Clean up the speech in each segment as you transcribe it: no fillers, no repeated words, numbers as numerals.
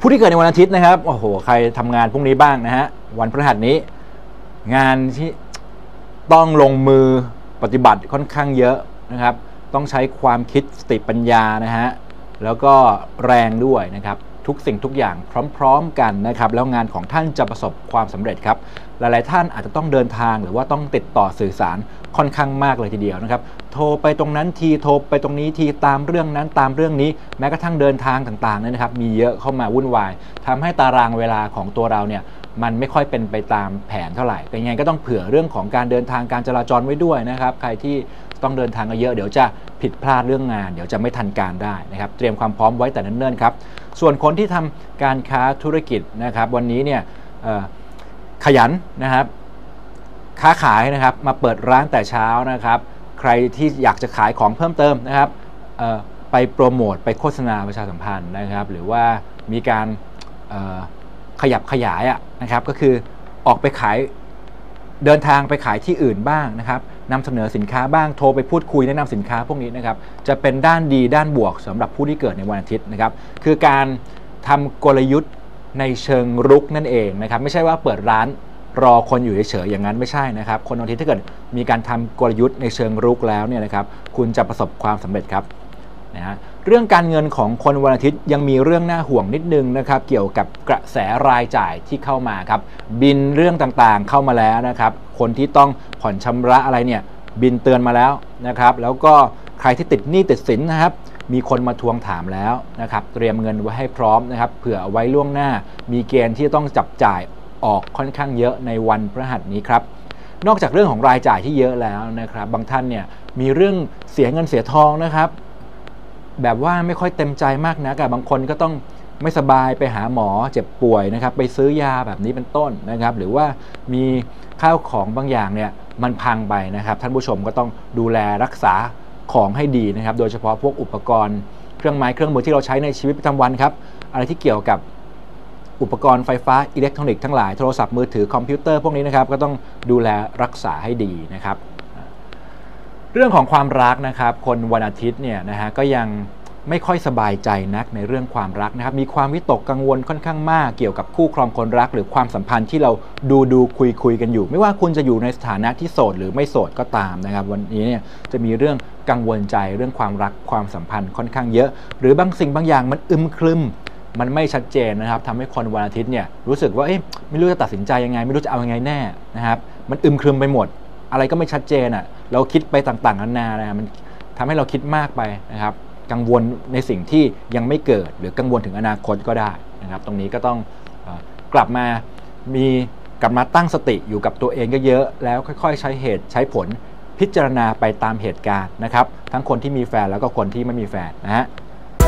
ผู้ที่เกิดในวันอาทิตย์นะครับโอ้โหใครทำงานพรุ่งนี้บ้างนะฮะวันพฤหัสนี้งานที่ต้องลงมือปฏิบัติค่อนข้างเยอะนะครับต้องใช้ความคิดสติปัญญานะฮะแล้วก็แรงด้วยนะครับทุกสิ่งทุกอย่างพร้อมๆกันนะครับแล้วงานของท่านจะประสบความสำเร็จครับหลายๆท่านอาจจะต้องเดินทางหรือว่าต้องติดต่อสื่อสารค่อนข้างมากเลยทีเดียวนะครับโทรไปตรงนั้นทีโทรไปตรงนี้ทีตามเรื่องนั้นตามเรื่องนี้แม้กระทั่งเดินทางต่างๆนะครับมีเยอะเข้ามาวุ่นวายทำให้ตารางเวลาของตัวเราเนี่ยมันไม่ค่อยเป็นไปตามแผนเท่าไหร่แต่ยังไงก็ต้องเผื่อเรื่องของการเดินทางการจราจรไว้ด้วยนะครับใครที่ต้องเดินทางเยอะเดี๋ยวจะผิดพลาดเรื่องงานเดี๋ยวจะไม่ทันการได้นะครับเตรียมความพร้อมไว้แต่เนิ่นๆครับส่วนคนที่ทำการค้าธุรกิจนะครับวันนี้เนี่ยขยันนะครับค้าขายนะครับมาเปิดร้านแต่เช้านะครับใครที่อยากจะขายของเพิ่มเติมนะครับไปโปรโมทไปโฆษณาประชาสัมพันธ์นะครับหรือว่ามีการขยับขยายนะครับก็คือออกไปขายเดินทางไปขายที่อื่นบ้างนะครับนำเสนอสินค้าบ้างโทรไปพูดคุยแนะนำสินค้าพวกนี้นะครับจะเป็นด้านดีด้านบวกสำหรับผู้ที่เกิดในวันอาทิตย์นะครับคือการทำกลยุทธ์ในเชิงรุกนั่นเองนะครับไม่ใช่ว่าเปิดร้านรอคนอยู่เฉยๆอย่างนั้นไม่ใช่นะครับคนวันอาทิตย์ถ้าเกิดมีการทำกลยุทธ์ในเชิงรุกแล้วเนี่ยนะครับคุณจะประสบความสำเร็จครับนะฮะเรื่องการเงินของคนวันอาทิตย์ยังมีเรื่องน่าห่วงนิดนึงนะครับเกี่ยวกับกระแสรายจ่ายที่เข้ามาครับบินเรื่องต่างๆเข้ามาแล้วนะครับคนที่ต้องผ่อนชำระอะไรเนี่ยบินเตือนมาแล้วนะครับแล้วก็ใครที่ติดหนี้ติดสินนะครับมีคนมาทวงถามแล้วนะครับเตรียมเงินไว้ให้พร้อมนะครับเผื่อเอาไว้ล่วงหน้ามีเกณฑ์ที่ต้องจับจ่ายออกค่อนข้างเยอะในวันพฤหัสนี้ครับนอกจากเรื่องของรายจ่ายที่เยอะแล้วนะครับบางท่านเนี่ยมีเรื่องเสียเงินเสียทองนะครับแบบว่าไม่ค่อยเต็มใจมากนักบางคนก็ต้องไม่สบายไปหาหมอเจ็บป่วยนะครับไปซื้อยาแบบนี้เป็นต้นนะครับหรือว่ามีข้าวของบางอย่างเนี่ยมันพังไปนะครับท่านผู้ชมก็ต้องดูแลรักษาของให้ดีนะครับโดยเฉพาะพวกอุปกรณ์เครื่องไม้เครื่องมือที่เราใช้ในชีวิตประจำวันครับอะไรที่เกี่ยวกับอุปกรณ์ไฟฟ้าอิเล็กทรอนิกส์ทั้งหลายโทรศัพท์มือถือคอมพิวเตอร์พวกนี้นะครับก็ต้องดูแลรักษาให้ดีนะครับเรื่องของความรักนะครับคนวันอาทิตย์เนี่ยนะฮะก็ยังไม่ค่อยสบายใจนักในเรื่องความรักนะครับมีความวิตกกังวลค่อนข้างมากเกี่ยวกับคู่ครองคนรักหรือความสัมพันธ์ที่เราดูคุยกันอยู่ไม่ว่าคุณจะอยู่ในสถานะที่โสดหรือไม่โสดก็ตามนะครับวันนี้เนี่ยจะมีเรื่องกังวลใจเรื่องความรักความสัมพันธ์ค่อนข้างเยอะหรือบางสิ่งบางอย่างมันอึมครึมมันไม่ชัดเจนนะครับทำให้คนวันอาทิตย์เนี่ยรู้สึกว่าไม่รู้จะตัดสินใจยังไงไม่รู้จะเอายังไงแน่นะครับมันอึมครึมไปหมดอะไรก็ไม่ชัดเจนเราคิดไปต่างๆนานานะมันทำให้เราคิดมากไปนะครับกังวลในสิ่งที่ยังไม่เกิดหรือกังวลถึงอนาคตก็ได้นะครับตรงนี้ก็ต้องกลับมาตั้งสติอยู่กับตัวเองเยอะๆแล้วค่อยๆใช้เหตุใช้ผลพิจารณาไปตามเหตุการณ์นะครับทั้งคนที่มีแฟนแล้วก็คนที่ไม่มีแฟนนะฮะ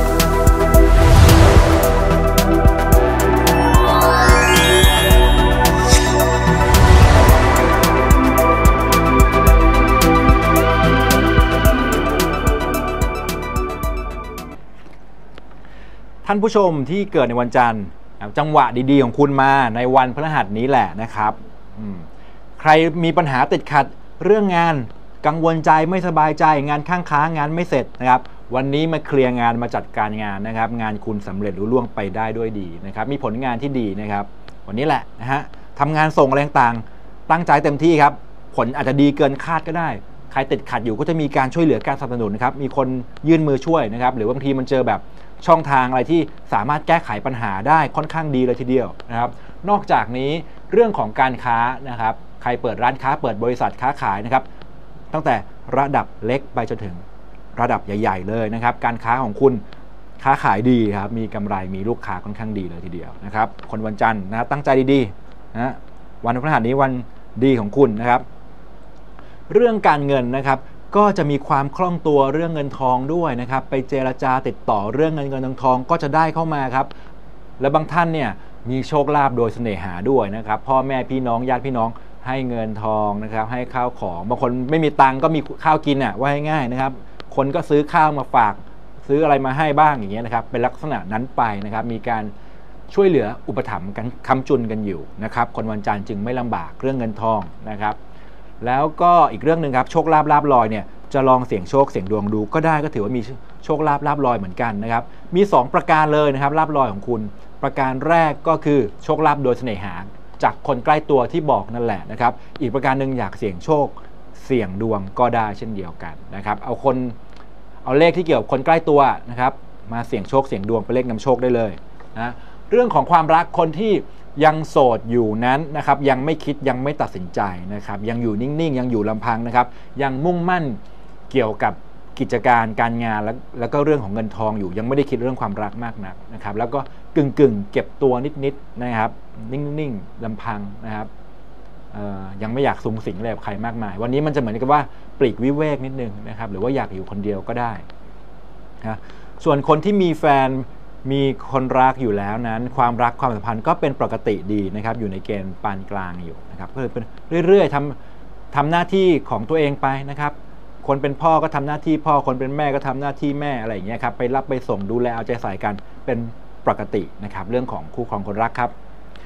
ท่านผู้ชมที่เกิดในวันจันทร์จังหวะดีๆของคุณมาในวันพฤหัสนี้แหละนะครับใครมีปัญหาติดขัดเรื่องงานกังวลใจไม่สบายใจงานค้างงานไม่เสร็จนะครับวันนี้มาเคลียร์งานมาจัดการงานนะครับงานคุณสำเร็จลุล่วงไปได้ด้วยดีนะครับมีผลงานที่ดีนะครับวันนี้แหละนะฮะทำงานส่งอะไรต่างๆตั้งใจเต็มที่ครับผลอาจจะดีเกินคาดก็ได้ใครติดขัดอยู่ก็จะมีการช่วยเหลือการสนับสนุนนะครับมีคนยื่นมือช่วยนะครับหรือบางทีมันเจอแบบช่องทางอะไรที่สามารถแก้ไขปัญหาได้ค่อนข้างดีเลยทีเดียวนะครับนอกจากนี้เรื่องของการค้านะครับใครเปิดร้านค้าเปิดบริษัทค้าขายนะครับตั้งแต่ระดับเล็กไปจนถึงระดับใหญ่ๆเลยนะครับการค้าของคุณค้าขายดีครับมีกำไรมีลูกค้าค่อนข้างดีเลยทีเดียวนะครับคนวันจันทร์นะตั้งใจดีๆนะวันพฤหัสนี้วันดีของคุณนะครับเรื่องการเงินนะครับก็จะมีความคล่องตัวเรื่องเงินทองด้วยนะครับไปเจรจาติดต่อเรื่องเงินทองก็จะได้เข้ามาครับและบางท่านเนี่ยมีโชคลาภโดยเสน่หาด้วยนะครับพ่อแม่พี่น้องญาติพี่น้องให้เงินทองนะครับให้ข้าวของบางคนไม่มีตังก็มีข้าวกินว่าง่ายๆนะครับคนก็ซื้อข้าวมาฝากซื้ออะไรมาให้บ้างอย่างเงี้ยนะครับเป็นลักษณะนั้นไปนะครับมีการช่วยเหลืออุปถัมภ์กันค้ำจุนกันอยู่นะครับคนวันจันทร์จึงไม่ลำบากเรื่องเงินทองนะครับแล้วก็อีกเรื่องหนึ่งครับโชคลาภลอยเนี่ยจะลองเสี่ยงโชคเสี่ยงดวงดูก็ได้ก็ถือว่ามีโชคลาภลอยเหมือนกันนะครับมี2ประการเลยนะครับลาภลอยของคุณประการแรกก็คือโชคลาภโดยเสน่หาจากคนใกล้ตัวที่บอกนั่นแหละนะครับอีกประการหนึ่งอยากเสี่ยงโชคเสี่ยงดวงก็ได้เช่นเดียวกันนะครับเอาเลขที่เกี่ยวกับคนใกล้ตัวนะครับมาเสี่ยงโชคเสี่ยงดวงเป็นเลขนำโชคได้เลยนะเรื่องของความรักคนที่ยังโสดอยู่นั้นนะครับยังไม่คิดยังไม่ตัดสินใจนะครับยังอยู่นิ่งๆยังอยู่ลำพังนะครับยังมุ่งมั่นเกี่ยวกับกิจการการงานแล้วก็เรื่องของเงินทองอยู่ยังไม่ได้คิดเรื่องความรักมากนักนะครับแล้วก็กึ่งเก็บตัวนิดๆนะครับนิ่งๆลำพังนะครับยังไม่อยากสุงสิงอะไรกับใครมากมายวันนี้มันจะเหมือนกับว่าปลีกวิเวกนิดนึงนะครับหรือว่าอยากอยู่คนเดียวก็ได้นะส่วนคนที่มีแฟนมีคนรักอยู่แล้วนั้นความรักความสัมพันธ์ก็เป็นปกติดีนะครับอยู่ในเกณฑ์ปานกลางอยู่นะครับก็เป็นเรื่อยๆทำหน้าที่ของตัวเองไปนะครับคนเป็นพ่อก็ทำหน้าที่พ่อคนเป็นแม่ก็ทำหน้าที่แม่อะไรอย่างเงี้ยครับไปรับไปส่งดูแลเอาใจใส่กันเป็นปกตินะครับเรื่องของคู่ครองคนรักครับ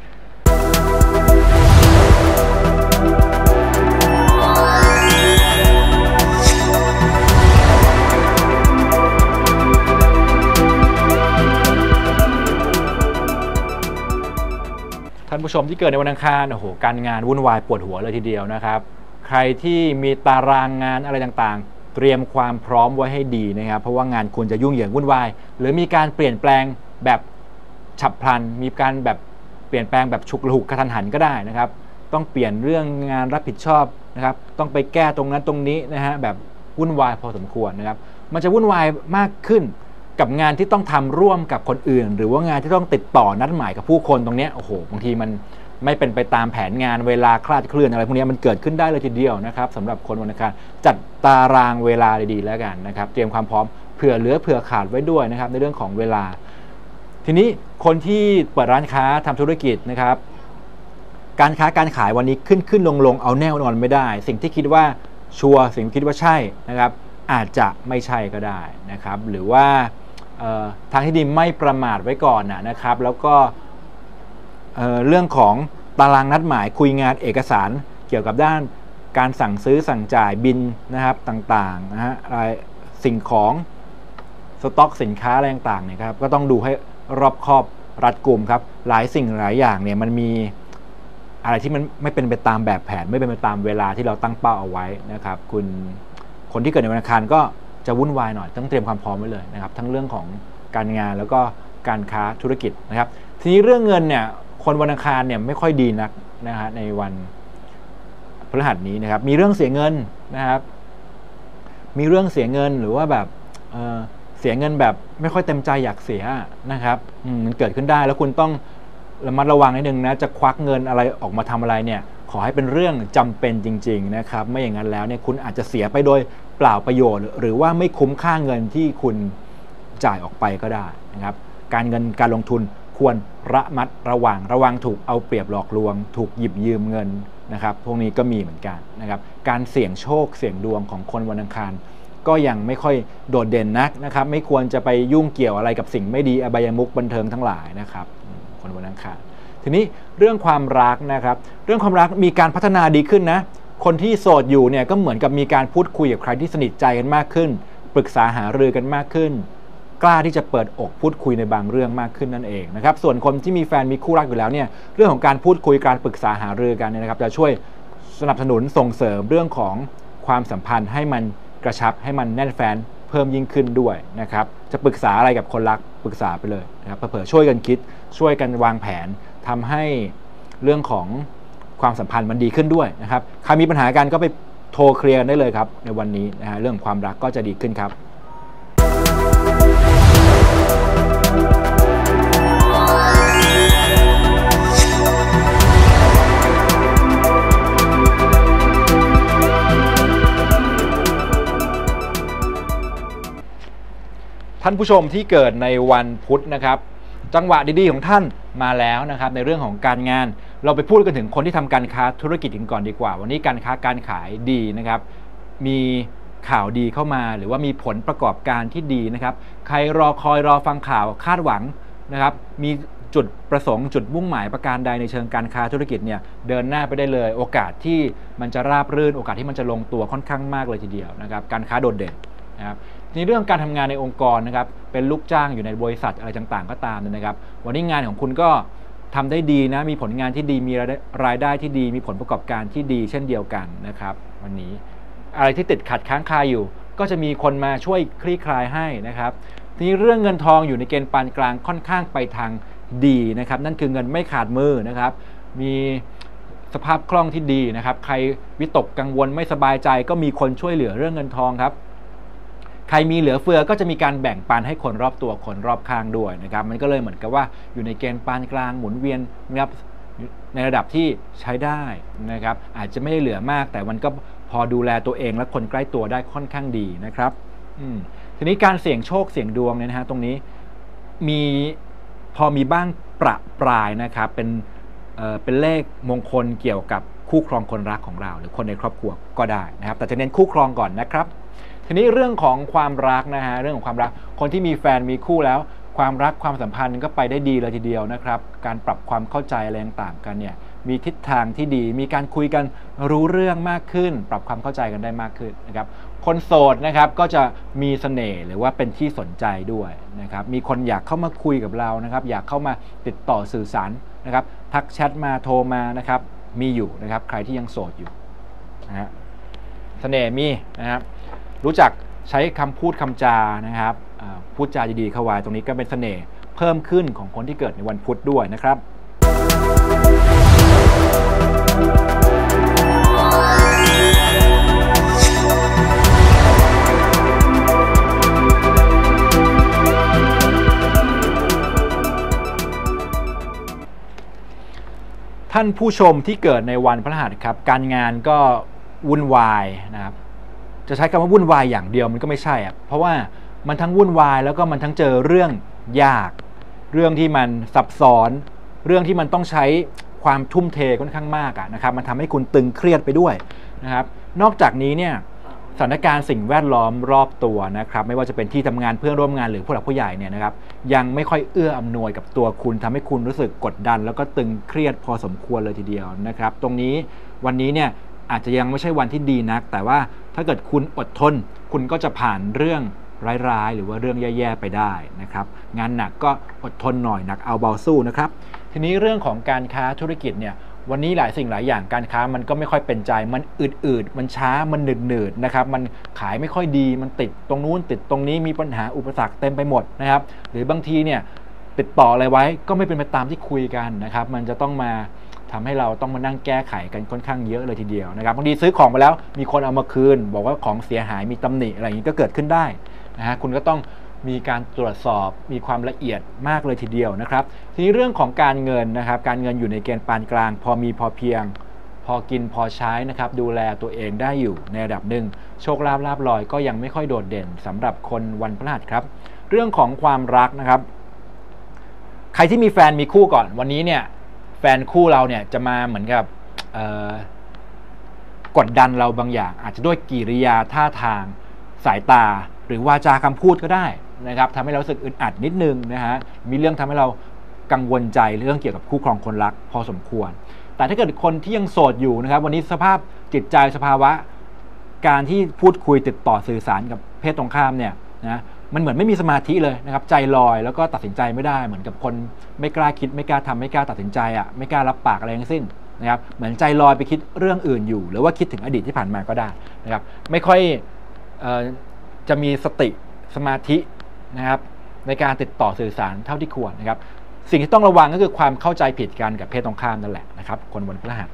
ท่านผู้ชมที่เกิดในวันอังคารโอ้โหการงานวุ่นวายปวดหัวเลยทีเดียวนะครับใครที่มีตารางงานอะไรต่างๆเตรียมความพร้อมไว้ให้ดีนะครับเพราะว่างานคุณจะยุ่งเหยิงวุ่นวายหรือมีการเปลี่ยนแปลงแบบฉับพลันมีการแบบเปลี่ยนแปลงแบบฉุกละหุกกระทันหันก็ได้นะครับต้องเปลี่ยนเรื่องงานรับผิดชอบนะครับต้องไปแก้ตรงนั้นตรงนี้นะฮะแบบวุ่นวายพอสมควรนะครับมันจะวุ่นวายมากขึ้นกับงานที่ต้องทำร่วมกับคนอื่นหรือว่างานที่ต้องติดต่อนัดหมายกับผู้คนตรงนี้โอ้โหบางทีมันไม่เป็นไปตามแผนงานเวลาคลาดเคลื่อนอะไรพวกนี้มันเกิดขึ้นได้เลยทีเดียวนะครับสำหรับคนวันอังคารจัดตารางเวลาดีๆแล้วกันนะครับเตรียมความพร้อมเผื่อเหลือเผื่อขาดไว้ด้วยนะครับในเรื่องของเวลาทีนี้คนที่เปิดร้านค้าทำธุรกิจนะครับการค้าการขายวันนี้ขึ้นลงเอาแน่นอนไม่ได้สิ่งที่คิดว่าชัวร์สิ่งที่คิดว่าใช่นะครับอาจจะไม่ใช่ก็ได้นะครับหรือว่าทางที่ดีไม่ประมาทไว้ก่อนนะครับแล้วก็เรื่องของตารางนัดหมายคุยงานเอกสารเกี่ยวกับด้านการสั่งซื้อสั่งจ่ายบินนะครับต่างๆนะฮะสิ่งของสต็อกสินค้าอะไรต่างๆเนี่ยครับก็ต้องดูให้รอบคอบรัดกุมครับหลายสิ่งหลายอย่างเนี่ยมันมีอะไรที่มันไม่เป็นไปตามแบบแผนไม่เป็นไปตามเวลาที่เราตั้งเป้าเอาไว้นะครับคนที่เกิดในวันอังคารก็จะวุ่นวายหน่อยต้องเตรียมความพร้อมไว้เลยนะครับทั้งเรื่องของการงานแล้วก็การค้าธุรกิจนะครับทีนี้เรื่องเงินเนี่ยคนวันอังคารเนี่ยไม่ค่อยดีนักนะฮะในวันพฤหัสนี้นะครับมีเรื่องเสียเงินนะครับมีเรื่องเสียเงินหรือว่าแบบเสียเงินแบบไม่ค่อยเต็มใจอยากเสียนะครับมันเกิดขึ้นได้แล้วคุณต้องระมัดระวังนิดนึงนะจะควักเงินอะไรออกมาทำอะไรเนี่ยขอให้เป็นเรื่องจำเป็นจริงๆนะครับไม่อย่างนั้นแล้วเนี่ยคุณอาจจะเสียไปโดยเปล่าประโยชน์หรือว่าไม่คุ้มค่าเงินที่คุณจ่ายออกไปก็ได้นะครับการเงินการลงทุนควรระมัดระวังถูกเอาเปรียบหลอกลวงถูกหยิบยืมเงินนะครับพวกนี้ก็มีเหมือนกันนะครับการเสี่ยงโชคเสี่ยงดวงของคนวันอังคารก็ยังไม่ค่อยโดดเด่นนักนะครับไม่ควรจะไปยุ่งเกี่ยวอะไรกับสิ่งไม่ดีอบายมุขบันเทิงทั้งหลายนะครับคนวันอังคารทีนี้เรื่องความรักนะครับเรื่องความรักมีการพัฒนาดีขึ้นนะคนที่โสดอยู่เนี่ยก็เหมือนกับมีการพูดคุยกับใครที่สนิทใจกันมากขึ้นปรึกษาหารือกันมากขึ้นกล้าที่จะเปิดอกพูดคุยในบางเรื่องมากขึ้นนั่นเองนะครับส่วนคนที่มีแฟนมีคู่รักอยู่แล้วเนี่ยเรื่องของการพูดคุยการปรึกษาหารือกันเนี่ยนะครับจะช่วยสนับสนุนส่งเสริมเรื่องของความสัมพันธ์ให้มันกระชับให้มันแน่นแฟ้นเพิ่มยิ่งขึ้นด้วยนะครับจะปรึกษาอะไรกับคนรักปรึกษาไปเลยนะครับเผื่อช่วยกันคิดช่วยกันวางแผนทำให้เรื่องของความสัมพันธ์มันดีขึ้นด้วยนะครับใครมีปัญหากันก็ไปโทรเคลียร์กันได้เลยครับในวันนี้นะฮะเรื่องความรักก็จะดีขึ้นครับท่านผู้ชมที่เกิดในวันพุธนะครับจังหวะดีๆของท่านมาแล้วนะครับในเรื่องของการงานเราไปพูดกันถึงคนที่ทำการค้าธุรกิจกันก่อนดีกว่าวันนี้การค้าการขายดีนะครับมีข่าวดีเข้ามาหรือว่ามีผลประกอบการที่ดีนะครับใครรอคอยรอฟังข่าวคาดหวังนะครับมีจุดประสงค์จุดมุ่งหมายประการใดในเชิงการค้าธุรกิจเนี่ยเดินหน้าไปได้เลยโอกาสที่มันจะราบรื่นโอกาสที่มันจะลงตัวค่อนข้างมากเลยทีเดียวนะครับการค้าโดดเด่นนะครับในเรื่องการทำงานในองค์กรนะครับเป็นลูกจ้างอยู่ในบริษัทอะไรต่างๆก็ตามนะครับวันนี้งานของคุณก็ทำได้ดีนะมีผลงานที่ดีมีรายได้ที่ดีมีผลประกอบการที่ดีเช่นเดียวกันนะครับวันนี้อะไรที่ติดขัดค้างคาอยู่ก็จะมีคนมาช่วยคลี่คลายให้นะครับทีนี้เรื่องเงินทองอยู่ในเกณฑ์ปานกลางค่อนข้างไปทางดีนะครับนั่นคือเงินไม่ขาดมือนะครับมีสภาพคล่องที่ดีนะครับใครวิตกกังวลไม่สบายใจก็มีคนช่วยเหลือเรื่องเงินทองครับใครมีเหลือเฟือก็จะมีการแบ่งปันให้คนรอบตัวคนรอบข้างด้วยนะครับมันก็เลยเหมือนกับว่าอยู่ในเกณฑ์ปานกลางหมุนเวียนนะครับในระดับที่ใช้ได้นะครับอาจจะไม่ได้เหลือมากแต่มันก็พอดูแลตัวเองและคนใกล้ตัวได้ค่อนข้างดีนะครับทีนี้การเสี่ยงโชคเสี่ยงดวงเนี่ยนะฮะตรงนี้พอมีบ้างประปรายนะครับเป็นเลขมงคลเกี่ยวกับคู่ครองคนรักของเราหรือคนในครอบครัวก็ได้นะครับแต่จะเน้นคู่ครองก่อนนะครับทีนี้เรื่องของความรักนะฮะเรื่องของความรักคนที่มีแฟนมีคู่แล้วความรักความสัมพันธ์ก็ไปได้ดีเลยทีเดียวนะครับการปรับความเข้าใจอะไรต่างๆกันเนี่ยมีทิศทางที่ดีมีการคุยกันรู้เรื่องมากขึ้นปรับความเข้าใจกันได้มากขึ้นนะครับคนโสดนะครับก็จะมีเสน่ห์หรือว่าเป็นที่สนใจด้วยนะครับมีคนอยากเข้ามาคุยกับเรานะครับอยากเข้ามาติดต่อสื่อสารนะครับทักแชทมาโทรมานะครับมีอยู่นะครับใครที่ยังโสดอยู่นะฮะเสน่ห์มีนะครับรู้จักใช้คำพูดคำจานะครับพูดจาดีๆเข้าไว้ตรงนี้ก็เป็นเสน่ห์เพิ่มขึ้นของคนที่เกิดในวันพุธด้วยนะครับท่านผู้ชมที่เกิดในวันพฤหัสครับการงานก็วุ่นวายนะครับจะใช้คำว่าวุ่นวายอย่างเดียวมันก็ไม่ใช่อ่ะเพราะว่ามันทั้งวุ่นวายแล้วก็มันทั้งเจอเรื่องยากเรื่องที่มันซับซ้อนเรื่องที่มันต้องใช้ความทุ่มเทค่อนข้างมากนะครับมันทำให้คุณตึงเครียดไปด้วยนะครับนอกจากนี้เนี่ยสถานการณ์สิ่งแวดล้อมรอบตัวนะครับไม่ว่าจะเป็นที่ทำงานเพื่อนร่วมงานหรือผู้หลักผู้ใหญ่เนี่ยนะครับยังไม่ค่อยเอื้ออำนวยกับตัวคุณทำให้คุณรู้สึกกดดันแล้วก็ตึงเครียดพอสมควรเลยทีเดียวนะครับตรงนี้วันนี้เนี่ยอาจจะยังไม่ใช่วันที่ดีนักแต่ว่าถ้าเกิดคุณอดทนคุณก็จะผ่านเรื่องร้ายๆหรือว่าเรื่องแย่ๆไปได้นะครับงานหนักก็อดทนหน่อยหนักเอาเบาสู้นะครับทีนี้เรื่องของการค้าธุรกิจเนี่ยวันนี้หลายสิ่งหลายอย่างการค้ามันก็ไม่ค่อยเป็นใจมันอืดๆมันช้ามันหนืดๆนะครับมันขายไม่ค่อยดีมันติดตรงนู้นติดตรงนี้มีปัญหาอุปสรรคเต็มไปหมดนะครับหรือบางทีเนี่ยติดต่ออะไรไว้ก็ไม่เป็นไปตามที่คุยกันนะครับมันจะต้องมาทำให้เราต้องมานั่งแก้ไขกันค่อนข้างเยอะเลยทีเดียวนะครับบางทีซื้อของไปแล้วมีคนเอามาคืนบอกว่าของเสียหายมีตำหนิอะไรอย่างนี้ก็เกิดขึ้นได้นะฮะคุณก็ต้องมีการตรวจสอบมีความละเอียดมากเลยทีเดียวนะครับทีนี้เรื่องของการเงินนะครับการเงินอยู่ในเกณฑ์ปานกลางพอมีพอเพียงพอกินพอใช้นะครับดูแลตัวเองได้อยู่ในระดับหนึ่งโชคลาภลาภลอยก็ยังไม่ค่อยโดดเด่นสำหรับคนวันพฤหัสครับเรื่องของความรักนะครับใครที่มีแฟนมีคู่ก่อนวันนี้เนี่ยแฟนคู่เราเนี่ยจะมาเหมือนกับกดดันเราบางอย่างอาจจะด้วยกิริยาท่าทางสายตาหรือวาจาคำพูดก็ได้นะครับทำให้เรารู้สึกอึดอัดนิดนึงนะฮะมีเรื่องทำให้เรากังวลใจเรื่องเกี่ยวกับคู่ครองคนรักพอสมควรแต่ถ้าเกิดคนที่ยังโสดอยู่นะครับวันนี้สภาพจิตใจสภาวะการที่พูดคุยติดต่อสื่อสารกับเพศตรงข้ามเนี่ยนะมันเหมือนไม่มีสมาธิเลยนะครับใจลอยแล้วก็ตัดสินใจไม่ได้เหมือนกับคนไม่กล้าคิดไม่กล้าทำไม่กล้าตัดสินใจไม่กล้ารับปากอะไรทั้งสิ้นนะครับเหมือนใจลอยไปคิดเรื่องอื่นอยู่หรือว่าคิดถึงอดีตที่ผ่านมาก็ได้นะครับไม่ค่อยจะมีสติสมาธินะครับในการติดต่อสื่อสารเท่าที่ควรนะครับสิ่งที่ต้องระวังก็คือความเข้าใจผิดกันกับเพศตรงข้ามนั่นแหละนะครับคนวันพฤหัส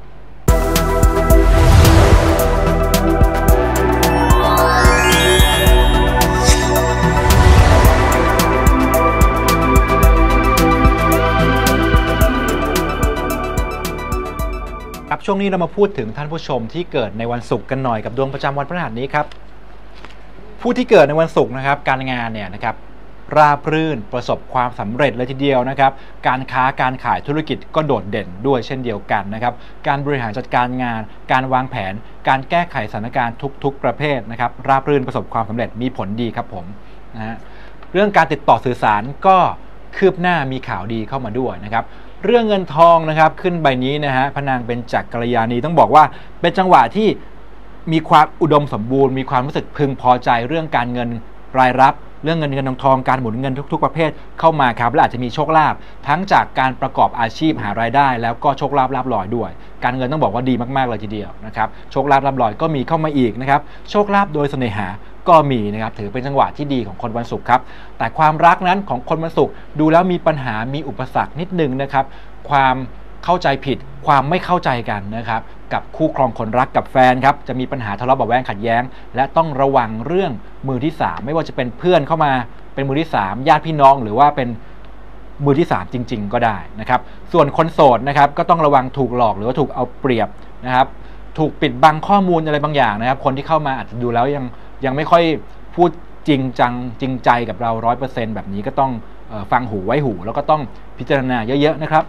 ครับช่วงนี้เรามาพูดถึงท่านผู้ชมที่เกิดในวันศุกร์กันหน่อยกับดวงประจำวันพฤหัสนี้ครับผู้ที่เกิดในวันศุกร์นะครับการงานเนี่ยนะครับราบรื่นประสบความสำเร็จเลยทีเดียวนะครับการค้าการขายธุรกิจก็โดดเด่นด้วยเช่นเดียวกันนะครับการบริหารจัดการงานการวางแผนการแก้ไขสถานการณ์ทุกๆประเภทนะครับราบรื่นประสบความสำเร็จมีผลดีครับผมนะฮะเรื่องการติดต่อสื่อสารก็คืบหน้ามีข่าวดีเข้ามาด้วยนะครับเรื่องเงินทองนะครับขึ้นใบนี้นะฮะพนางเป็นจักรยานีต้องบอกว่าเป็นจังหวะที่มีความอุดมสมบูรณ์มีความรู้สึกพึงพอใจเรื่องการเงินรายรับเรื่องเงินทองการหมุนเงินทุกๆประเภทเข้ามาครับและอาจจะมีโชคลาภทั้งจากการประกอบอาชีพหารายได้แล้วก็โชคลาภลาภลอยด้วยการเงินต้องบอกว่าดีมากๆเลยทีเดียวนะครับโชคลาภลาภลอยก็มีเข้ามาอีกนะครับโชคลาภโดยเสน่หาก็มีนะครับถือเป็นจังหวะที่ดีของคนวันศุกร์ครับแต่ความรักนั้นของคนวันศุกร์ดูแล้วมีปัญหามีอุปสรรคนิดนึงนะครับความเข้าใจผิดความไม่เข้าใจกันนะครับกับคู่ครองคนรักกับแฟนครับจะมีปัญหาทะเลาะเบาะแว้งขัดแย้งและต้องระวังเรื่องมือที่3ไม่ว่าจะเป็นเพื่อนเข้ามาเป็นมือที่3ญาติพี่น้องหรือว่าเป็นมือที่3จริงๆก็ได้นะครับส่วนคนโสดนะครับก็ต้องระวังถูกหลอกหรือว่าถูกเอาเปรียบนะครับถูกปิดบังข้อมูลอะไรบางอย่างนะครับคนที่เข้ามาอาจจะดูแล้วยังไม่ค่อยพูดจริงจังจริงใจกับเรา 100% แบบนี้ก็ต้องฟังหูไว้หูแล้วก็ต้องพิจารณาเยอะๆนะครับ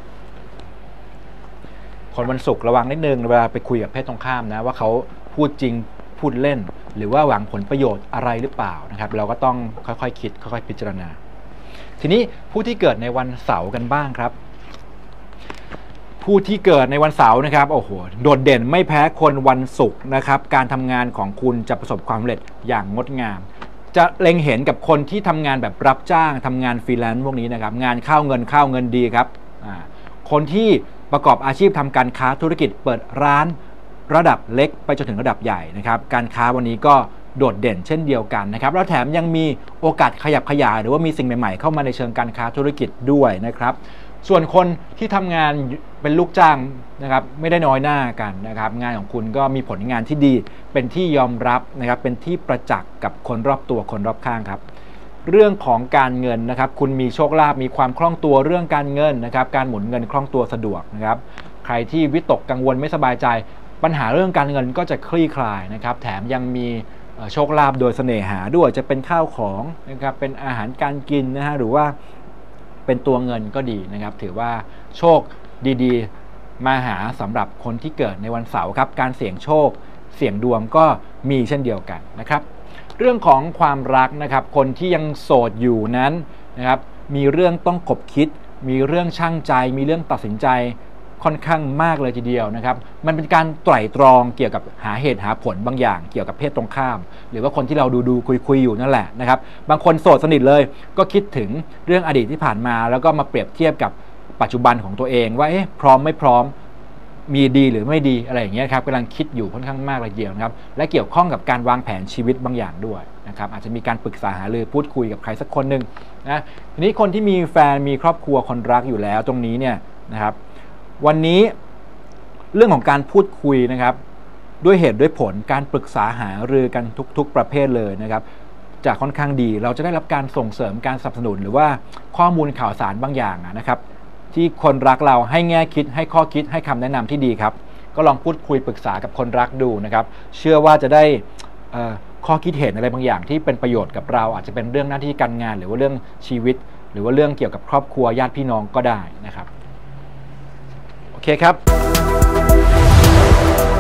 คนวันศุกร์ระวังนิดนึงเวลาไปคุยกับเพศตรงข้ามนะว่าเขาพูดจริงพูดเล่นหรือว่าหวังผลประโยชน์อะไรหรือเปล่านะครับเราก็ต้องค่อยๆคิดค่อยๆพิจารณาทีนี้ผู้ที่เกิดในวันเสาร์กันบ้างครับผู้ที่เกิดในวันเสาร์นะครับโอ้โหโดดเด่นไม่แพ้คนวันศุกร์นะครับการทำงานของคุณจะประสบความสำเร็จอย่างงดงามจะเล็งเห็นกับคนที่ทำงานแบบรับจ้างทำงานฟรีแลนซ์พวกนี้นะครับงานเข้าเงินดีครับคนที่ประกอบอาชีพทำการค้าธุรกิจเปิดร้านระดับเล็กไปจนถึงระดับใหญ่นะครับการค้าวันนี้ก็โดดเด่นเช่นเดียวกันนะครับแล้วแถมยังมีโอกาสขยับขยายหรือว่ามีสิ่งใหม่ๆเข้ามาในเชิงการค้าธุรกิจด้วยนะครับส่วนคนที่ทำงานเป็นลูกจ้างนะครับไม่ได้น้อยหน้ากันนะครับงานของคุณก็มีผลงานที่ดีเป็นที่ยอมรับนะครับเป็นที่ประจักษ์กับคนรอบตัวคนรอบข้างครับเรื่องของการเงินนะครับคุณมีโชคลาภมีความคล่องตัวเรื่องการเงินนะครับการหมุนเงินคล่องตัวสะดวกนะครับใครที่วิตกกังวลไม่สบายใจปัญหาเรื่องการเงินก็จะคลี่คลายนะครับแถมยังมีโชคลาภโดยเสน่หาด้วยจะเป็นข้าวของนะครับเป็นอาหารการกินนะฮะหรือว่าเป็นตัวเงินก็ดีนะครับถือว่าโชคดีๆมาหาสำหรับคนที่เกิดในวันเสาร์ครับการเสี่ยงโชคเสี่ยงดวงก็มีเช่นเดียวกันนะครับเรื่องของความรักนะครับคนที่ยังโสดอยู่นั้นนะครับมีเรื่องต้องคบคิดมีเรื่องชั่งใจมีเรื่องตัดสินใจค่อนข้างมากเลยทีเดียวนะครับมันเป็นการไตร่ตรองเกี่ยวกับหาเหตุหาผลบางอย่างเกี่ยวกับเพศตรงข้ามหรือว่าคนที่เราดูคุยอยู่นั่นแหละนะครับบางคนโสดสนิทเลยก็คิดถึงเรื่องอดีตที่ผ่านมาแล้วก็มาเปรียบเทียบกับปัจจุบันของตัวเองว่าพร้อมไม่พร้อมมีดีหรือไม่ดีอะไรอย่างเงี้ยครับกำลังคิดอยู่ค่อนข้างมากเลยทีเดียวนะครับและเกี่ยวข้องกับการวางแผนชีวิตบางอย่างด้วยนะครับอาจจะมีการปรึกษาหารือพูดคุยกับใครสักคนหนึ่งนะทีนี้คนที่มีแฟนมีครอบครัวคนรักอยู่แล้วตรงนี้เนี่ยนะครับวันนี้เรื่องของการพูดคุยนะครับด้วยเหตุด้วยผลการปรึกษาหารือกันทุกประเภทเลยนะครับจะค่อนข้างดีเราจะได้รับการส่งเสริมการสนับสนุนหรือว่าข้อมูลข่าวสารบางอย่างนะครับที่คนรักเราให้แง่คิดให้ข้อคิดให้คำแนะนำที่ดีครับก็ลองพูดคุยปรึกษากับคนรักดูนะครับเชื่อว่าจะได้ข้อคิดเห็นอะไรบางอย่างที่เป็นประโยชน์กับเราอาจจะเป็นเรื่องหน้าที่การงานหรือว่าเรื่องชีวิตหรือว่าเรื่องเกี่ยวกับครอบครัวญาติพี่น้องก็ได้นะครับโอเคครับ